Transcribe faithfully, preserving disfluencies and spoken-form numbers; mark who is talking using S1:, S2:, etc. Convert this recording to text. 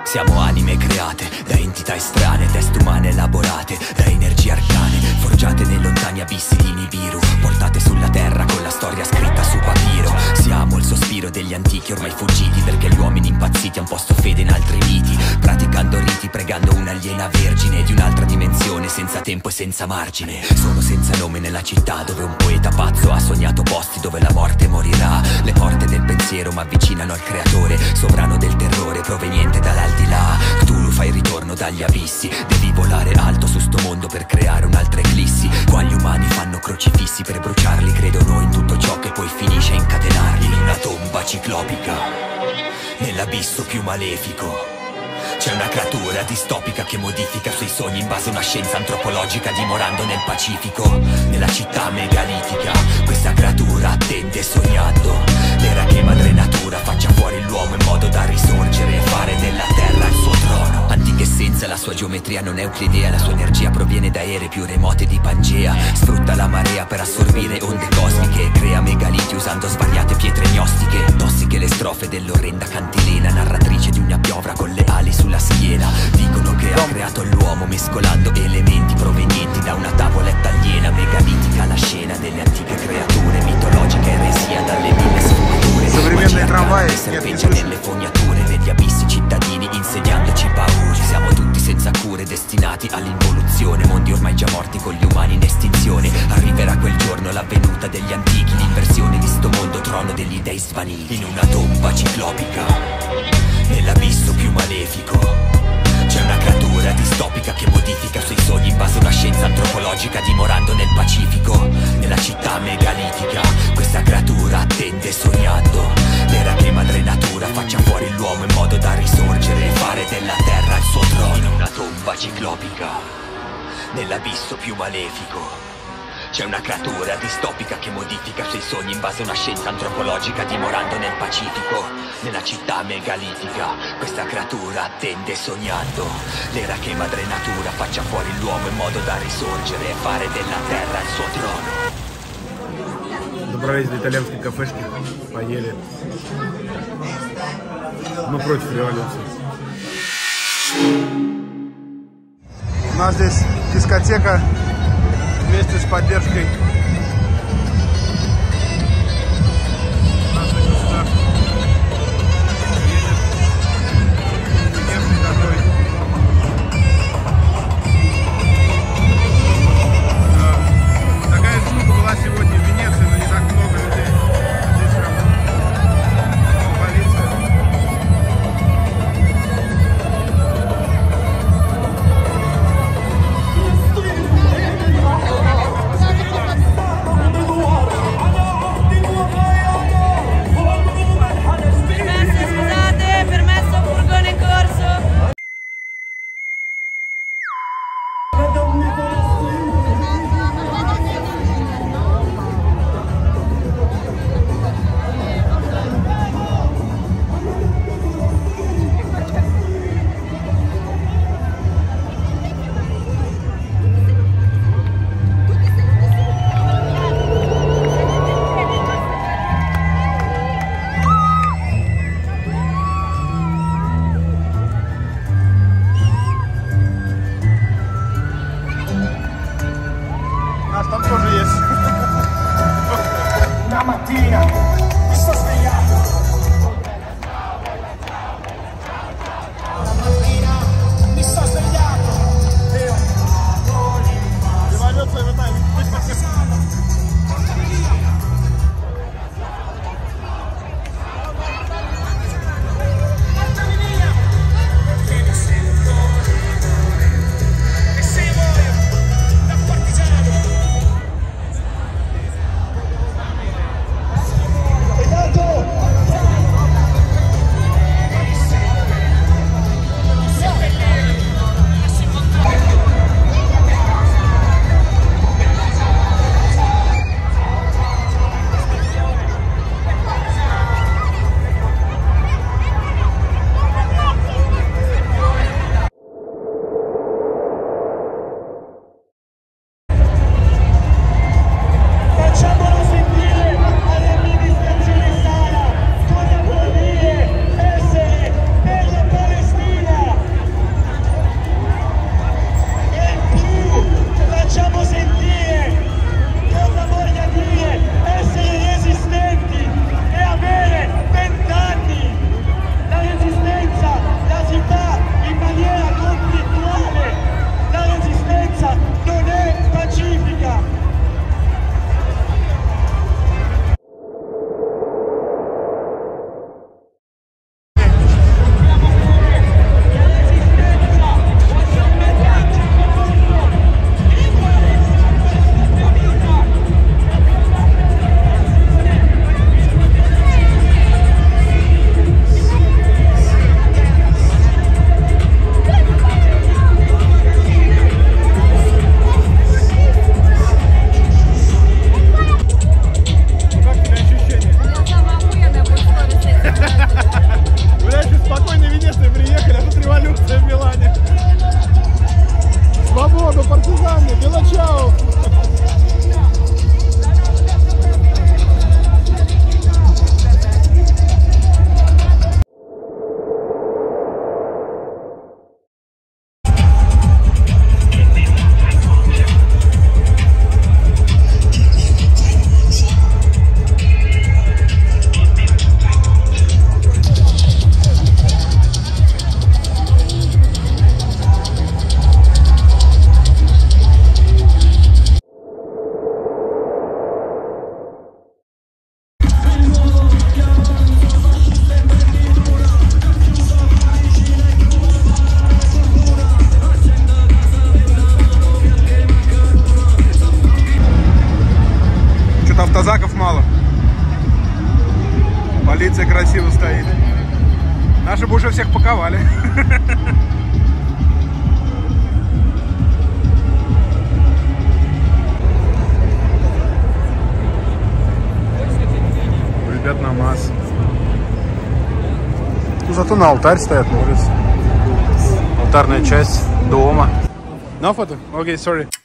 S1: Siamo anime create da entità estranee, teste umane elaborate da energie arcane, forgiate nei lontani abissi di Nibiru, portate sulla terra con la storia scritta su papiro. Siamo il sospiro degli antichi ormai fuggiti, perché gli uomini impazziti han posto fede in altri miti, praticando riti, pregando un'aliena vergine di un'altra dimensione, senza tempo e senza margine. Sono senza nome nella città dove un poeta pazzo ha sognato posti dove la morte morirà. Le porte del pensiero m'avvicinano al creatore, sovrano del terrore proveniente dall'aldilà. Cthulhu fa il ritorno dagli abissi, devi volare alto su sto mondo per creare un'altra eclissi. Qua gli umani fanno crocifissi per bruciarli, credono in tutto ciò che poi finisce a incatenarli in una tomba ciclopica, nell'abisso più malefico. C'è una creatura distopica che modifica i suoi sogni in base a una scienza antropologica, dimorando nel Pacifico, nella città megalitica. Questa creatura attende sognando l'era che madre natura faccia fuori l'uomo in modo da risorgere e fare della terra il suo trono. Antica essenza, la sua geometria non è euclidea, la sua energia proviene da ere più remote di Pangea. Sfrutta la marea per assorbire onde cosmiche e crea megaliti usando svariate pietre gnostiche. Tossiche le strofe dell'orrenda cantilena, narratrice di una piovra con le ali sulla schiena. Dicono che ha creato l'uomo mescolando elementi provenienti da una tavoletta aliena. Megalitica la scena delle antiche creature, mitologica eresia dalle mille sfumature.
S2: Современные трамваи
S1: serpeggia nelle fognature degli abissi cittadini, insegnandoci paure. Siamo tutti senza cure, destinati all'involuzione, mondi ormai già morti con gli umani in estinzione. Arriverà quel giorno, la venuta degli antichi, l'inversione di sto mondo, trono degli dei svaniti. In una tomba ciclopica, nell'abisso più malefico, c'è una creatura distopica che modifica i suoi sogni in base a una scienza antropologica, dimorando nel Pacifico, nella città megalitica. Questa creatura attende sognando l'era che madre natura faccia fuori l'uomo in modo da risorgere e fare della terra il suo trono. In una tomba ciclopica, nell'abisso più malefico, c'è una creatura distopica che modifica i suoi sogni in base a una scienza antropologica, dimorando nel Pacifico, nella città megalitica. Questa creatura attende sognando l'era che madre natura faccia fuori l'uomo in modo da risorgere e fare della terra il suo trono.
S2: Добрались до итальянской кафешки, поели. Мы против революции. У нас здесь дискотека вместе с поддержкой нашей государства. Едет такой. Такая штука была сегодня в Венеции, но не так много людей. Здесь прям полиция. Блять, из спокойной Венеции приехали, а тут революция в Милане. Свободу, партизаны, Белачау! Автозаков мало. Полиция красиво стоит. Наши бы уже всех паковали. У ребят намаз. Ну, зато на алтарь стоят на улице. Алтарная часть дома. На фото? Окей, sorry.